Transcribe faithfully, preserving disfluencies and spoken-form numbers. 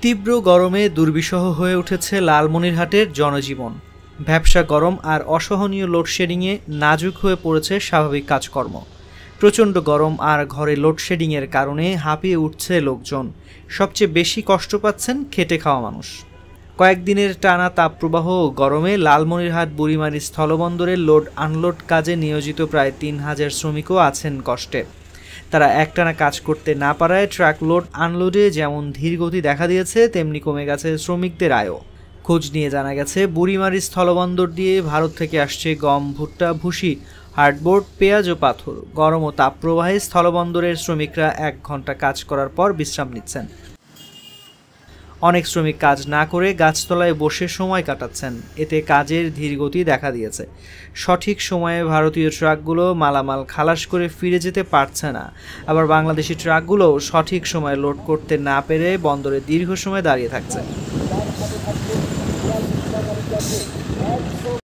তীব্র গরমে দুর্বিষহ হয়ে উঠেছে লালমনিরহাটের জনজীবন। ভ্যাপসা গরম আর অসহনীয় লোডশেডিংয়ে নাজুক হয়ে পড়েছে স্বাভাবিক কাজকর্ম। প্রচণ্ড গরম আর ঘরে লোডশেডিংয়ের কারণে হাঁপিয়ে উঠছে লোকজন। সবচেয়ে বেশি কষ্ট পাচ্ছেন খেটে খাওয়া মানুষ। কয়েকদিনের টানা তাপপ্রবাহ গরমে লালমনিরহাট বুড়িমারী স্থলবন্দরের লোড আনলোড কাজে নিয়োজিত প্রায় তিন হাজার শ্রমিকও আছেন কষ্টে। তারা একটানা কাজ করতে না পারায় ট্রাক লোড আনলোডে যেমন ধীরগতি দেখা দিয়েছে, তেমনি কমে গেছে শ্রমিকদের আয়ও। খোঁজ নিয়ে জানা গেছে, বুড়িমারী স্থলবন্দর দিয়ে ভারত থেকে আসছে গম, ভুট্টা, ভুসি, হার্ডবোর্ড, পেঁয়াজ ও পাথর। গরম ও তাপপ্রবাহে স্থলবন্দরের শ্রমিকরা এক ঘন্টা কাজ করার পর বিশ্রাম নিচ্ছেন। অনেক শ্রমিক কাজ না করে গাছতলায় বসে সময় কাটাচ্ছেন। এতে কাজের ধীরগতি দেখা দিয়েছে। সঠিক সময়ে ভারতীয় ট্রাকগুলো মালামাল খালাস করে ফিরে যেতে পারছে না। আবার বাংলাদেশি ট্রাকগুলো সঠিক সময়ে লোড করতে না পেরে বন্দরে দীর্ঘ সময় দাঁড়িয়ে থাকছে।